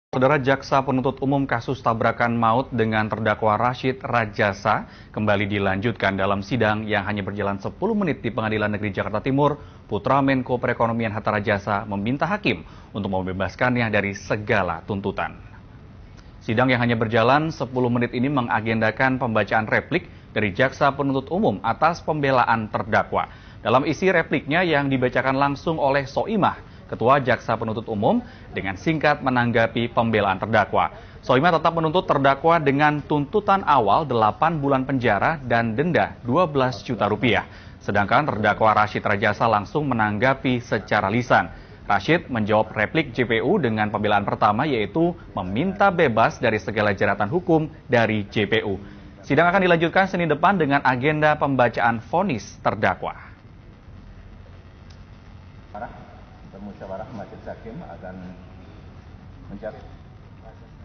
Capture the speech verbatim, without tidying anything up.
Saudara Jaksa Penuntut Umum kasus tabrakan maut dengan terdakwa Rashid Rajasa kembali dilanjutkan dalam sidang yang hanya berjalan sepuluh menit di Pengadilan Negeri Jakarta Timur. Putra Menko Perekonomian Hatta Rajasa meminta hakim untuk membebaskannya dari segala tuntutan. Sidang yang hanya berjalan sepuluh menit ini mengagendakan pembacaan replik dari Jaksa Penuntut Umum atas pembelaan terdakwa. Dalam isi repliknya yang dibacakan langsung oleh Soimah, Ketua Jaksa Penuntut Umum, dengan singkat menanggapi pembelaan terdakwa. Soimah tetap menuntut terdakwa dengan tuntutan awal delapan bulan penjara dan denda dua belas juta rupiah. Sedangkan terdakwa Rashid Rajasa langsung menanggapi secara lisan. Rashid menjawab replik J P U dengan pembelaan pertama, yaitu meminta bebas dari segala jeratan hukum dari J P U. Sidang akan dilanjutkan Senin depan dengan agenda pembacaan vonis terdakwa. Musyawarah majelis hakim akan mencapai